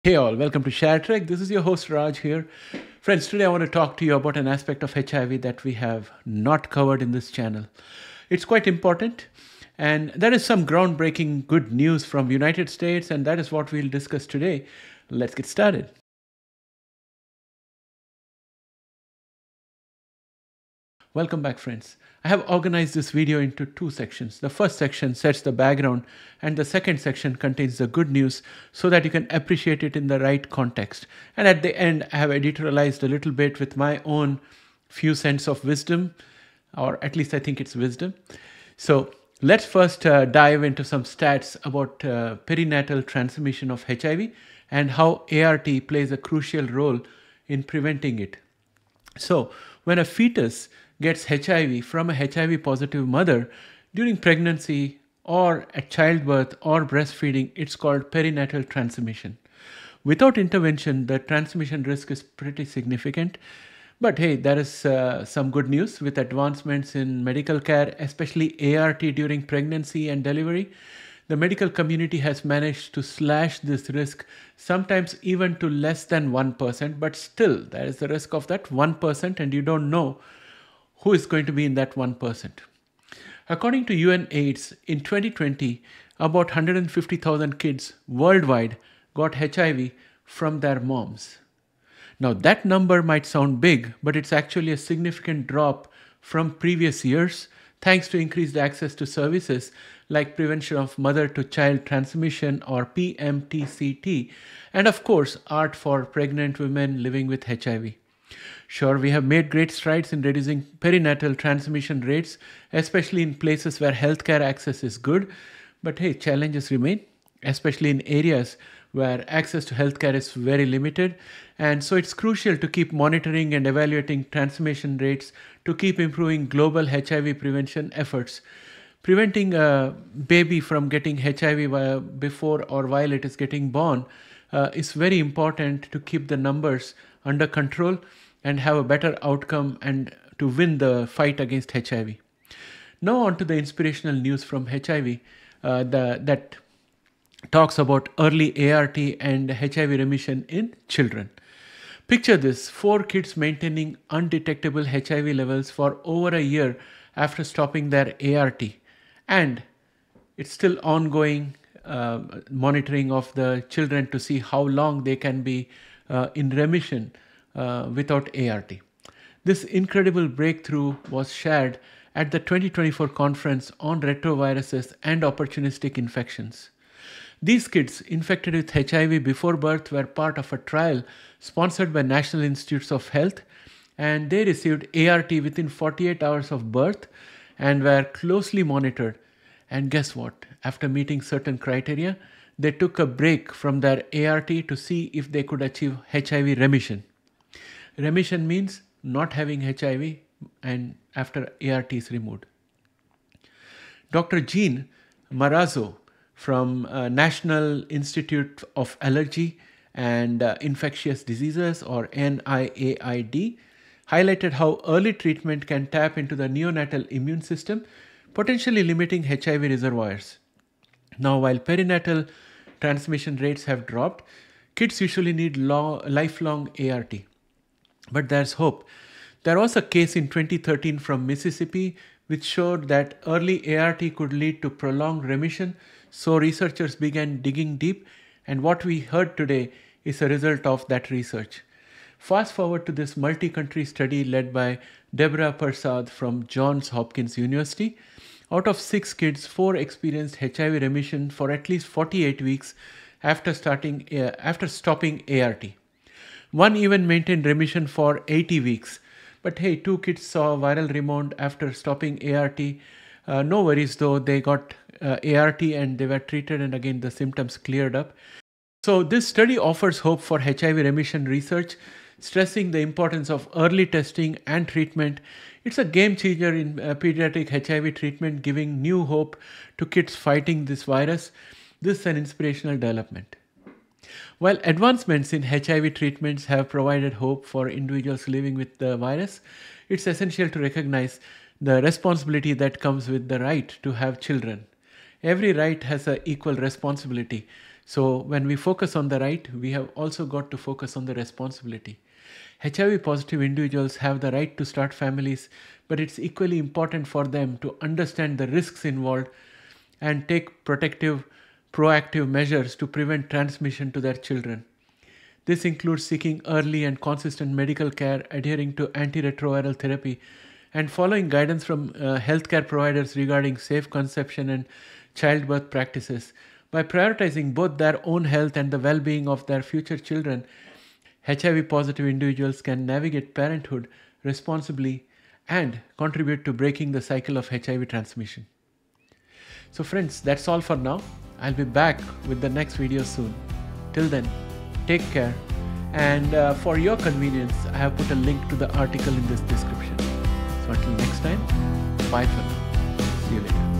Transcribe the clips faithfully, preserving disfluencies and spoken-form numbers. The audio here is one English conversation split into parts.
Hey all, welcome to ShareTrek. This is your host Raj here. Friends, today I want to talk to you about an aspect of H I V that we have not covered in this channel. It's quite important, and that is some groundbreaking good news from United States, and that is what we'll discuss today. Let's get started. Welcome back, friends. I have organized this video into two sections. The first section sets the background, and the second section contains the good news so that you can appreciate it in the right context. And at the end, I have editorialized a little bit with my own few cents of wisdom, or at least I think it's wisdom. So let's first uh, dive into some stats about uh, perinatal transmission of H I V and how A R T plays a crucial role in preventing it. So when a fetus gets H I V from a H I V-positive mother during pregnancy or at childbirth or breastfeeding, it's called perinatal transmission. Without intervention, the transmission risk is pretty significant. But hey, there is uh, some good news with advancements in medical care, especially A R T during pregnancy and delivery. The medical community has managed to slash this risk, sometimes even to less than one percent, but still there is the risk of that one percent, and you don't know who is going to be in that one percent. According to U N AIDS, in twenty twenty, about one hundred fifty thousand kids worldwide got H I V from their moms. Now that number might sound big, but it's actually a significant drop from previous years, thanks to increased access to services like prevention of mother-to-child transmission or P M T C T, and of course, art for pregnant women living with H I V. Sure, we have made great strides in reducing perinatal transmission rates, especially in places where healthcare access is good, but hey, challenges remain, especially in areas where access to healthcare is very limited, and so it's crucial to keep monitoring and evaluating transmission rates to keep improving global H I V prevention efforts. Preventing a baby from getting H I V before or while it is getting born uh, is very important to keep the numbers under control and have a better outcome and to win the fight against H I V. Now on to the inspirational news from H I V uh, the, that talks about early A R T and H I V remission in children. Picture this, four kids maintaining undetectable H I V levels for over a year after stopping their A R T. And it's still ongoing uh, monitoring of the children to see how long they can be uh, in remission uh, without A R T. This incredible breakthrough was shared at the twenty twenty-four conference on retroviruses and opportunistic infections. These kids infected with H I V before birth were part of a trial sponsored by National Institutes of Health, and they received A R T within forty-eight hours of birth and were closely monitored. And guess what? After meeting certain criteria, they took a break from their A R T to see if they could achieve H I V remission. Remission means not having H I V and after A R T is removed. Doctor Jean Marazzo from uh, National Institute of Allergy and uh, Infectious Diseases, or N I A I D, highlighted how early treatment can tap into the neonatal immune system, potentially limiting H I V reservoirs. Now, while perinatal transmission rates have dropped, kids usually need long, lifelong A R T. But there's hope. There was a case in twenty thirteen from Mississippi which showed that early A R T could lead to prolonged remission, so researchers began digging deep, and what we heard today is a result of that research. Fast forward to this multi-country study led by Deborah Persad from Johns Hopkins University. Out of six kids, four experienced H I V remission for at least forty-eight weeks after, starting, uh, after stopping A R T. One even maintained remission for eighty weeks. But hey, two kids saw viral rebound after stopping A R T. Uh, no worries though, they got uh, A R T and they were treated, and again the symptoms cleared up. So this study offers hope for H I V remission research, stressing the importance of early testing and treatment. It's a game changer in uh, pediatric H I V treatment, giving new hope to kids fighting this virus. This is an inspirational development. While advancements in H I V treatments have provided hope for individuals living with the virus, it's essential to recognize the responsibility that comes with the right to have children. Every right has an equal responsibility. So when we focus on the right, we have also got to focus on the responsibility. H I V positive individuals have the right to start families, but it's equally important for them to understand the risks involved and take protective, proactive measures to prevent transmission to their children. This includes seeking early and consistent medical care, adhering to antiretroviral therapy, and following guidance from uh, healthcare providers regarding safe conception and childbirth practices. By prioritizing both their own health and the well-being of their future children, H I V positive individuals can navigate parenthood responsibly and contribute to breaking the cycle of H I V transmission. So friends, that's all for now. I'll be back with the next video soon. Till then, take care, and uh, for your convenience, I have put a link to the article in this description. So until next time, bye for now. See you later.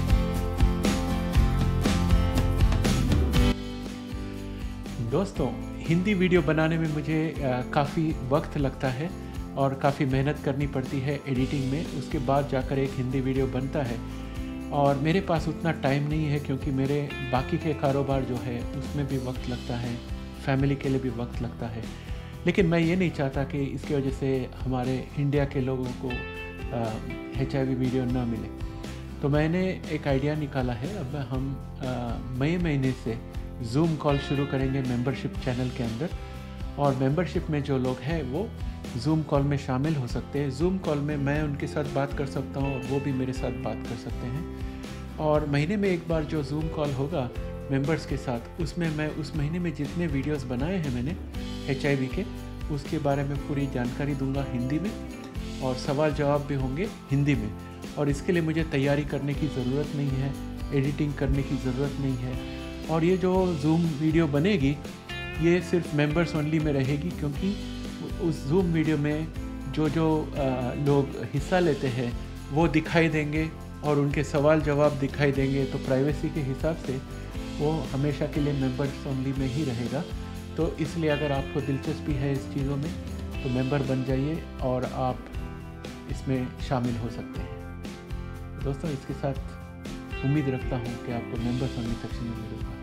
दोस्तों, Hindi video बनाने में मुझे काफ़ी वक्त लगता है और काफ़ी मेहनत करनी पड़ती है एडिटिंग में, उसके बाद जाकर एक हिंदी वीडियो बनता है। और मेरे पास उतना टाइम नहीं है क्योंकि मेरे बाकी के कारोबार जो है उसमें भी वक्त लगता है, फैमिली के लिए भी वक्त लगता है। लेकिन मैं ये नहीं चाहता कि इसकी वजह से हमारे इंडिया के लोगों को एच आई वी वीडियो ना मिले। तो मैंने एक आइडिया निकाला है, अब हम मई महीने से जूम कॉल शुरू करेंगे मेंबरशिप चैनल के अंदर, और मेंबरशिप में जो लोग हैं वो जूम कॉल में शामिल हो सकते हैं। जूम कॉल में मैं उनके साथ बात कर सकता हूँ और वो भी मेरे साथ बात कर सकते हैं। और महीने में एक बार जो जूम कॉल होगा मेंबर्स के साथ, उसमें मैं उस महीने में जितने वीडियोस बनाए हैं मैंने एच आई वी के, उसके बारे में पूरी जानकारी दूंगा हिंदी में, और सवाल जवाब भी होंगे हिंदी में। और इसके लिए मुझे तैयारी करने की ज़रूरत नहीं है, एडिटिंग करने की ज़रूरत नहीं है। और ये जो जूम वीडियो बनेगी ये सिर्फ मेंबर्स ओनली में रहेगी, क्योंकि उस जूम वीडियो में जो जो आ, लोग हिस्सा लेते हैं वो दिखाई देंगे और उनके सवाल जवाब दिखाई देंगे। तो प्राइवेसी के हिसाब से वो हमेशा के लिए मेंबर्स ओनली में ही रहेगा। तो इसलिए अगर आपको दिलचस्पी है इस चीज़ों में तो मेंबर बन जाइए और आप इसमें शामिल हो सकते हैं। दोस्तों, इसके साथ उम्मीद रखता हूँ कि आपको मेंबर्स ओनली सेक्शन में मिलेगा।